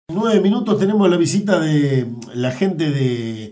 9 minutos tenemos la visita de la gente de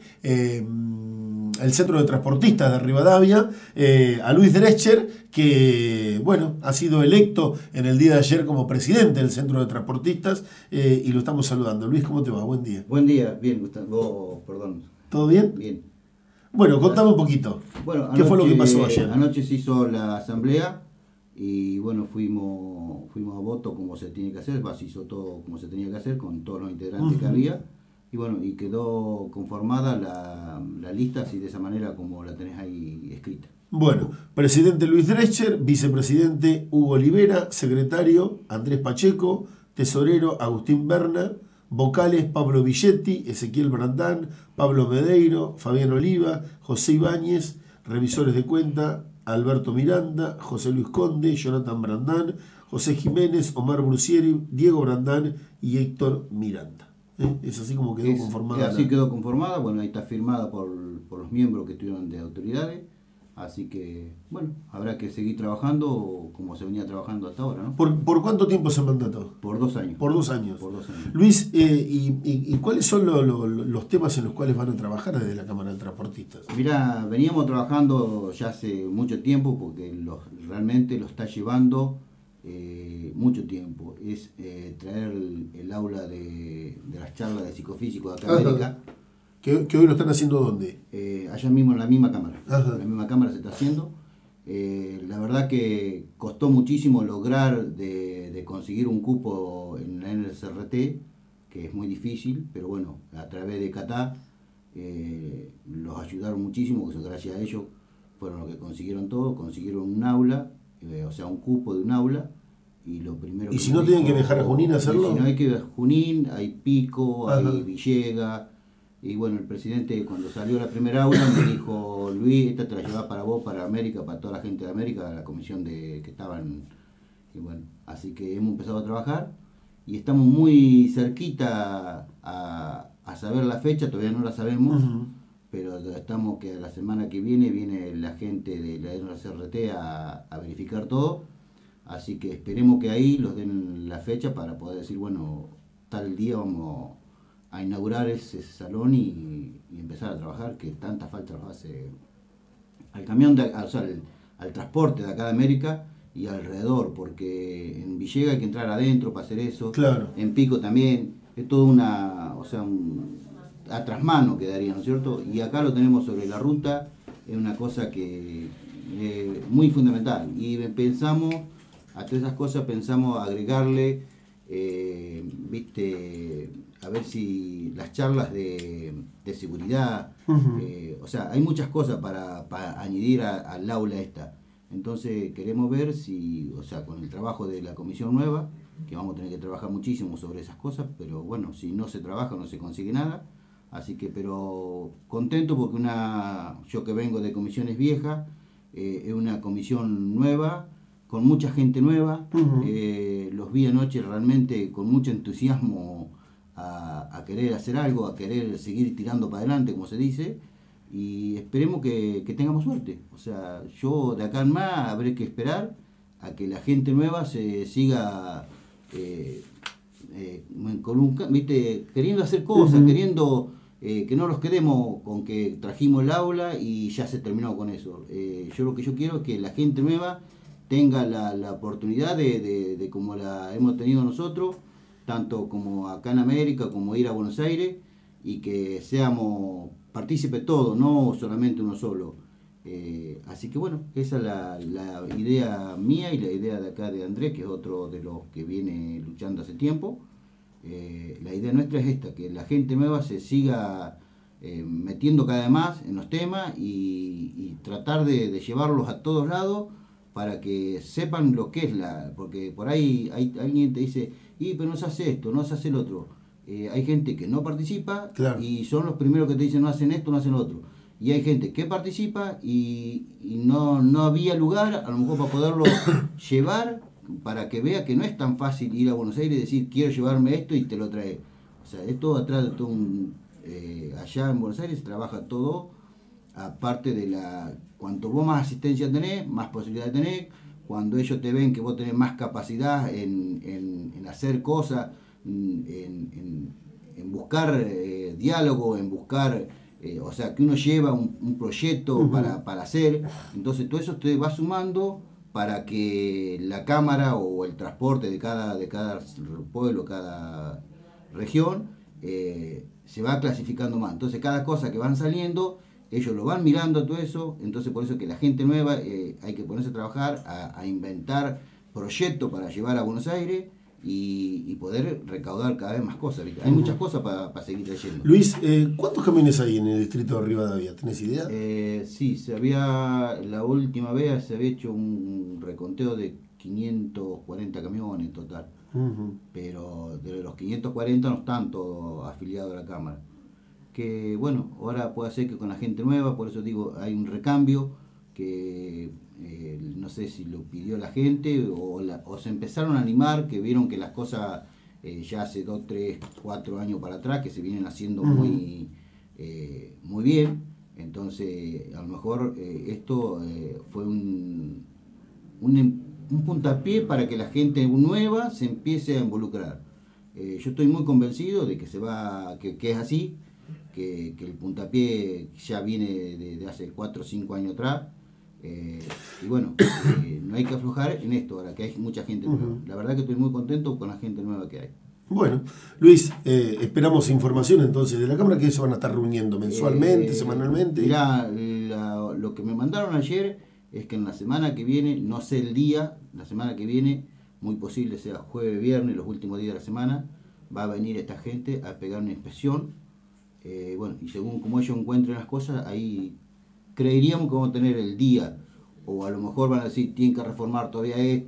el Centro de Transportistas de Rivadavia, a Luis Drescher, que bueno, ha sido electo en el día de ayer como presidente del Centro de Transportistas, y lo estamos saludando. Luis, ¿cómo te va? Buen día. Buen día, bien, Gustavo. Perdón. ¿Todo bien? Bien. Bueno, contame un poquito. Bueno, ¿Qué fue lo que pasó ayer? Anoche se hizo la asamblea y bueno, fuimos a voto como se tiene que hacer, se hizo todo como se tenía que hacer con todos los integrantes que había y bueno, y quedó conformada la lista así de esa manera como la tenés ahí escrita. Bueno, presidente Luis Drescher, vicepresidente Hugo Olivera, secretario Andrés Pacheco, tesorero Agustín Berna, vocales Pablo Villetti, Ezequiel Brandán, Pablo Medeiro, Fabián Oliva, José Ibáñez, revisores de cuenta Alberto Miranda, José Luis Conde, Jonathan Brandán, José Jiménez, Omar Brusieri, Diego Brandán y Héctor Miranda. Es así como quedó conformada. Así quedó conformada, bueno, ahí está firmada por los miembros que estuvieron de autoridades. Así que, bueno, habrá que seguir trabajando como se venía trabajando hasta ahora, ¿no? ¿Por cuánto tiempo se mandató? Por 2 años. Por 2 años. Por 2 años. Luis, ¿y cuáles son los temas en los cuales van a trabajar desde la Cámara de Transportistas? Mirá, veníamos trabajando ya hace mucho tiempo porque realmente lo está llevando mucho tiempo. Es traer el aula de las charlas de psicofísico de acá en América. ¿Que hoy lo están haciendo dónde? Allá mismo en la misma cámara. Ajá. En la misma cámara se está haciendo. La verdad que costó muchísimo lograr de conseguir un cupo en la NSRT, que es muy difícil, pero bueno, a través de Catá los ayudaron muchísimo, que gracias a ellos fueron los que consiguieron todo, consiguieron un aula, o sea, un cupo de un aula. Y lo primero ¿Y si no tienen que viajar a Junín a hacerlo? Si no hay que viajar a Junín, hay Pico, Ajá. hay Villegas. Y bueno, el presidente cuando salió la primera aula me dijo, Luis, esta te la llevas para vos, para América, para toda la gente de América, la comisión que estaban. Y bueno, así que hemos empezado a trabajar y estamos muy cerquita a saber la fecha, todavía no la sabemos, pero estamos que la semana que viene la gente de la NSRT a verificar todo, así que esperemos que ahí los den la fecha para poder decir, bueno, tal día vamos a inaugurar ese salón y empezar a trabajar, que tanta falta nos hace al camión, o sea, al transporte de acá de América y alrededor, porque en Villegas hay que entrar adentro para hacer eso, claro. En Pico también, es todo a trasmano quedaría, ¿no es cierto? Y acá lo tenemos sobre la ruta, es una cosa que muy fundamental, y pensamos, a todas esas cosas pensamos agregarle, a ver si las charlas de seguridad, o sea, hay muchas cosas para añadir al aula esta. Entonces queremos ver si, o sea, con el trabajo de la comisión nueva, que vamos a tener que trabajar muchísimo sobre esas cosas, pero bueno, si no se trabaja no se consigue nada. Así que, pero contento porque yo que vengo de comisiones viejas, es una comisión nueva, con mucha gente nueva, los vi anoche realmente con mucho entusiasmo a querer hacer algo, a querer seguir tirando para adelante, como se dice, y esperemos que tengamos suerte. O sea, yo de acá en más habré que esperar a que la gente nueva se siga queriendo hacer cosas, queriendo que no nos quedemos con que trajimos el aula y ya se terminó con eso. Yo lo que yo quiero es que la gente nueva tenga la oportunidad de como la hemos tenido nosotros, tanto como acá en América, como ir a Buenos Aires, y que seamos partícipes todos, no solamente uno solo. Así que bueno, esa es la idea mía y la idea de acá de Andrés, que es otro de los que viene luchando hace tiempo. La idea nuestra es esta, que la gente nueva se siga metiendo cada vez más en los temas y tratar de llevarlos a todos lados para que sepan lo que es porque por ahí alguien te dice, pero no se hace esto, no se hace el otro. Hay gente que no participa, claro, y son los primeros que te dicen no hacen esto, no hacen lo otro. Y hay gente que participa y no había lugar, a lo mejor para poderlo llevar, para que vea que no es tan fácil ir a Buenos Aires y decir quiero llevarme esto y te lo trae. O sea, esto atrás de todo allá en Buenos Aires se trabaja todo, aparte de cuanto vos más asistencia tenés, más posibilidad tenés, cuando ellos te ven que vos tenés más capacidad en hacer cosas, en buscar diálogo, en buscar, o sea, que uno lleva un proyecto para hacer, entonces todo eso te va sumando para que la cámara o el transporte de cada pueblo, cada región, se va clasificando más. Entonces cada cosa que van saliendo, ellos lo van mirando todo eso, entonces por eso que la gente nueva hay que ponerse a trabajar, a inventar proyectos para llevar a Buenos Aires y poder recaudar cada vez más cosas. ¿Viste? Hay muchas cosas para seguir leyendo. Luis, ¿cuántos camiones hay en el distrito de Rivadavia? ¿Tenés idea? Sí, la última vez se había hecho un reconteo de 540 camiones en total. Pero de los 540 no están todos afiliados a la Cámara. Que bueno, ahora puede ser que con la gente nueva, por eso digo, hay un recambio que no sé si lo pidió la gente o se empezaron a animar, que vieron que las cosas ya hace 2, 3, 4 años para atrás, que se vienen haciendo muy bien. Entonces, a lo mejor esto fue un puntapié para que la gente nueva se empiece a involucrar. Yo estoy muy convencido de que que es así, que el puntapié ya viene de hace 4 o 5 años atrás. Y bueno, no hay que aflojar en esto ahora que hay mucha gente nueva. La verdad que estoy muy contento con la gente nueva que hay. Bueno, Luis, esperamos información entonces de la Cámara, que se van a estar reuniendo mensualmente, semanalmente. Mirá, lo que me mandaron ayer es que en la semana que viene, no sé el día, la semana que viene, muy posible sea jueves, viernes, los últimos días de la semana, va a venir esta gente a pegar una inspección. Bueno, y según como ellos encuentren las cosas, ahí creeríamos que vamos a tener el día, o a lo mejor van a decir, tienen que reformar todavía esto,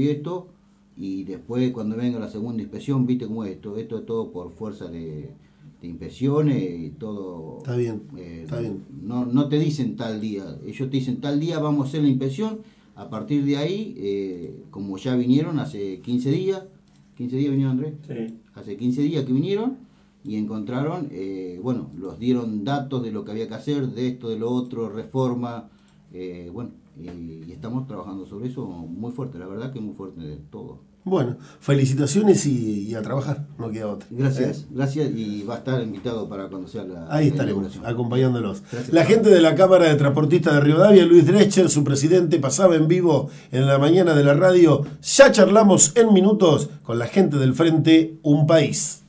y después cuando venga la segunda inspección, viste cómo es esto es todo por fuerza de inspecciones y todo. Está bien, está bien. No te dicen tal día, ellos te dicen tal día vamos a hacer la inspección, a partir de ahí, como ya vinieron hace 15 días vinieron, Andrés, sí. Hace 15 días que vinieron, y encontraron, bueno, los dieron datos de lo que había que hacer, de esto, de lo otro, reforma, bueno, y estamos trabajando sobre eso muy fuerte, la verdad que muy fuerte de todo. Bueno, felicitaciones y a trabajar, no queda otra. Gracias, gracias, y va a estar invitado para cuando sea ahí estaremos, acompañándolos. Gracias. La gente de la Cámara de Transportistas de Rivadavia, Luis Drescher, su presidente, pasaba en vivo en la mañana de la radio. Ya charlamos en minutos con la gente del Frente Un País.